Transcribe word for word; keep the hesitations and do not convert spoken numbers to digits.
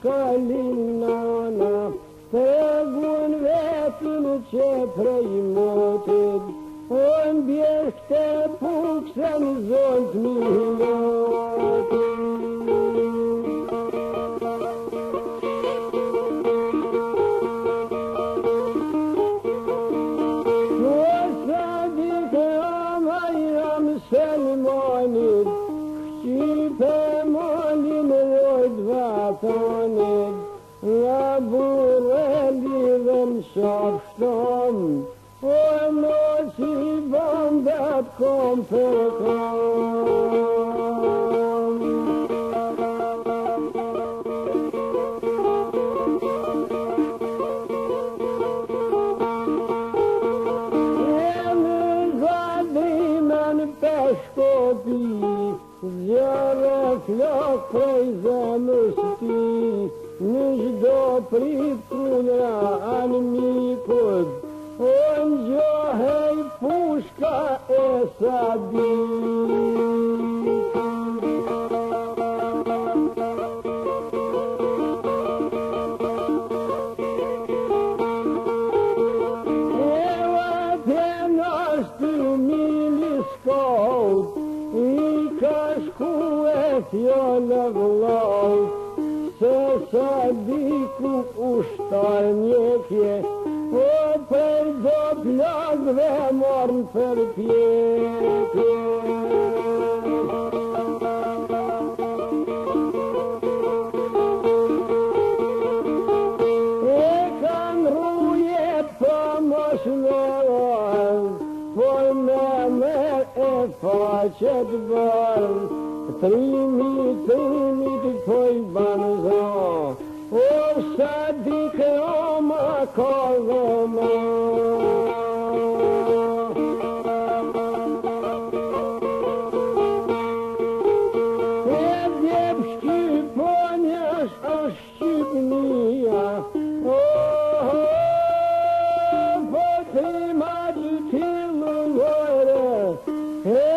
Kalinana, Tăgun vetin ce prăimoted, în biește puc să-mi zont milote. O să dică mai am să-l moned, și pe molin roi dva toned, la burelivem șoftom, o noci v-am dat com pe com. În peșcopii, ziară floc prăiză nu știi, nici doprit cunea an micud, Onjohei pușca e sabit. Ewa te noștri miliscou, I cașcuet eu năvlau, să sadicu uștalnieche, o per doblog ve morn per piete. E cam ruie pomoșnelor, voi meme e facet bal, trimit, trimit poi banzo, o sadică om acolo mă. E depști poneș așcipnia, o, potrima dutilul gore,